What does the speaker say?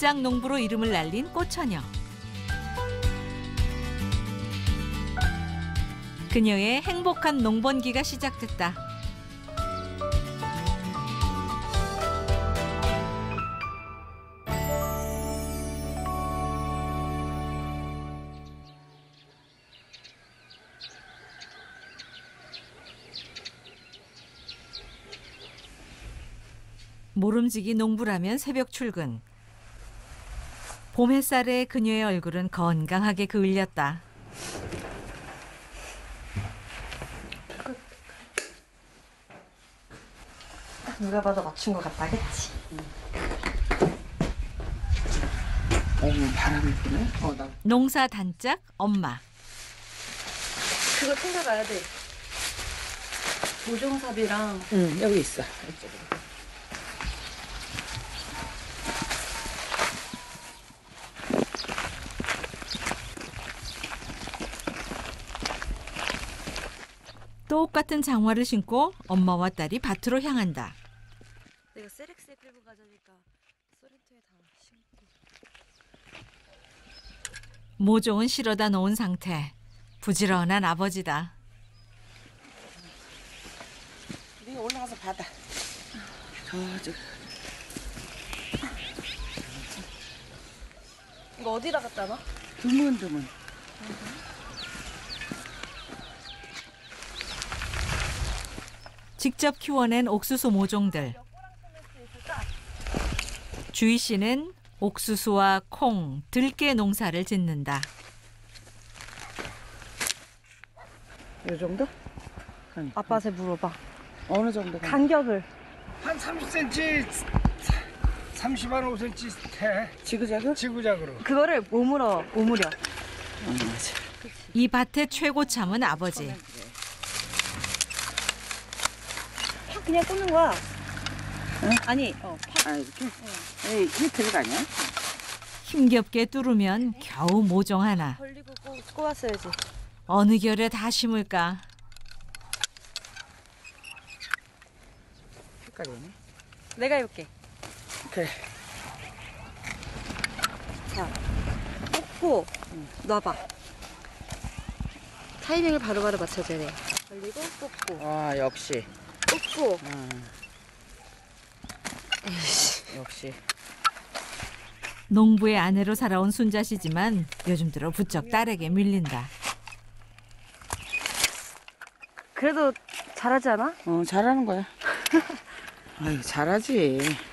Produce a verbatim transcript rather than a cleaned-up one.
일장 농부로 이름을 날린 꽃처녀. 그녀의 행복한 농번기가 시작됐다. 모름지기 농부라면 새벽 출근. 봄 햇살에 그녀의 얼굴은 건강하게 그을렸다. 누가 봐도 맞춘 것 같다, 그치? 어머, 바람이 부네? 어, 나. 농사 단짝 엄마. 그거 챙겨가야 돼. 모종삽이랑. 응, 여기 있어. 이쪽으로. 똑같은 장화를 신고 엄마와 딸이 밭으로 향한다. 내가 세렉스에 끌고 가자니까 소렌토에 다 심고. 모종은 실어다 놓은 상태. 부지런한 아버지다. 네 올라가서 받아. 저쪽. 이거 어디다 갖다 놔? 드문드문. 직접 키워낸 옥수수 모종들. 주희 씨는 옥수수와 콩, 들깨 농사를 짓는다. 요 정도? 아빠한테 물어봐. 어느 정도? 간격을. 한 삼십 센티미터, 삼십 한 오 센티미터 해. 지그재그? 지구작으로. 그거를 오물어, 오므려. 응, 맞아. 이 밭의 최고참은 아버지. 그냥 꽂는 거야. 응? 아니, 어, 파. 아, 이렇게? 에이, 이게 들어가냐? 힘겹게 뚫으면 겨우 모종 하나. 벌리고 꽂, 꽂았어야지. 어느 결에 다 심을까? 헷갈리네. 내가 해볼게. 그래. 자, 꽂고 응. 놔봐. 타이밍을 바로바로 맞춰줘야 돼. 벌리고 꽂고. 아, 역시. 꽂고. 응. 역시. 농부의 아내로 살아온 순자씨지만 요즘 들어 부쩍 딸에게 밀린다. 그래도 잘하지 않아? 어, 잘하는 거야. 아유, 잘하지.